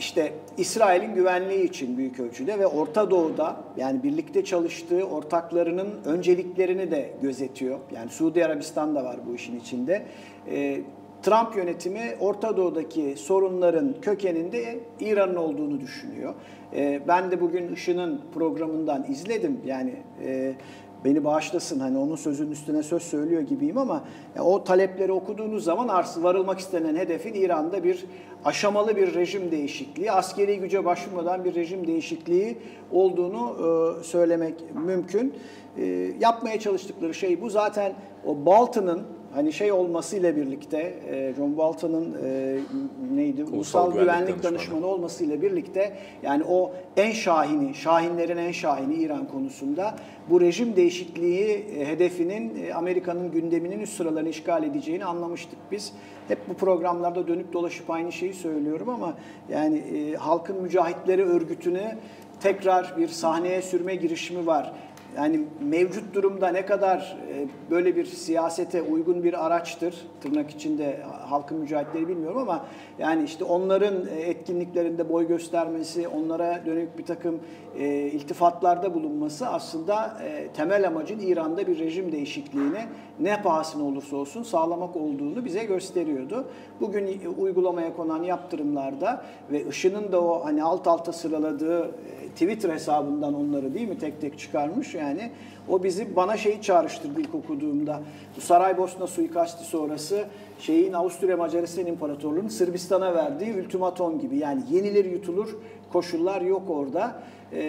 İşte İsrail'in güvenliği için büyük ölçüde ve Orta Doğu'da yani birlikte çalıştığı ortaklarının önceliklerini de gözetiyor. Yani Suudi Arabistan da var bu işin içinde. Trump yönetimi Orta Doğu'daki sorunların kökeninde İran'ın olduğunu düşünüyor. Ben de bugün Işın'ın programından izledim. Yani beni bağışlasın, hani onun sözünün üstüne söz söylüyor gibiyim ama o talepleri okuduğunuz zaman varılmak istenen hedefin İran'da bir aşamalı bir rejim değişikliği, askeri güce başvurmadan bir rejim değişikliği olduğunu söylemek mümkün. Yapmaya çalıştıkları şey bu. Zaten o Bolton'ın hani şey olmasıyla birlikte, John Bolton'ın neydi? Ulusal Güvenlik Danışmanı olmasıyla birlikte yani o şahinlerin en şahini İran konusunda bu rejim değişikliği hedefinin Amerika'nın gündeminin üst sıralarını işgal edeceğini anlamıştık biz. Hep bu programlarda dönüp dolaşıp aynı şeyi söylüyorum ama yani Halkın Mücahitleri örgütünü tekrar bir sahneye sürme girişimi var. Yani mevcut durumda ne kadar böyle bir siyasete uygun bir araçtır, tırnak içinde Halkın Mücahitleri bilmiyorum ama yani işte onların etkinliklerinde boy göstermesi, onlara dönük bir takım iltifatlarda bulunması aslında temel amacın İran'da bir rejim değişikliğini ne pahasına olursa olsun sağlamak olduğunu bize gösteriyordu. Bugün uygulamaya konan yaptırımlarda ve Işın'ın da o hani alt alta sıraladığı Twitter hesabından onları değil mi tek tek çıkarmış yani o bana şeyi çağrıştırdı ilk okuduğumda. Bu Saraybosna suikasti sonrası Avusturya Macaristan İmparatorluğu'nun Sırbistan'a verdiği ultimatom gibi yani yenilir yutulur koşullar yok orada.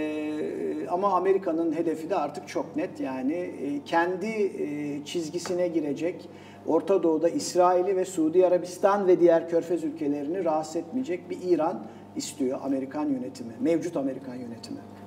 Ama Amerika'nın hedefi de artık çok net yani kendi çizgisine girecek Orta Doğu'da İsrail'i ve Suudi Arabistan ve diğer Körfez ülkelerini rahatsız etmeyecek bir İran istiyor Amerikan yönetimi, mevcut Amerikan yönetimi.